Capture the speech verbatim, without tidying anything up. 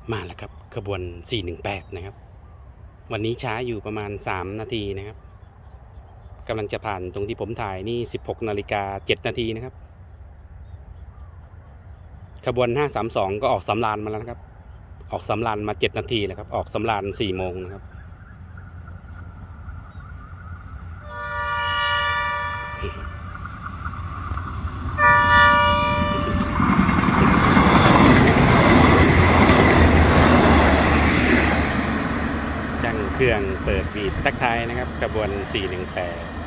มาแล้วครับขบวนสี่หนึ่งแปดนะครับวันนี้ช้าอยู่ประมาณสามนาทีนะครับกำลังจะผ่านตรงที่ผมถ่ายนี่สิบหกนาฬิกาเจ็ดนาทีนะครับขบวนห้าสามสองก็ออกสำราญมาแล้วนะครับออกสำราญมาเจ็ดนาทีแล้วครับออกสำราญสี่โมงนะครับจังเครื่องเปิดบีดตักไทยนะครับขบวนสี่หนึ่งแปด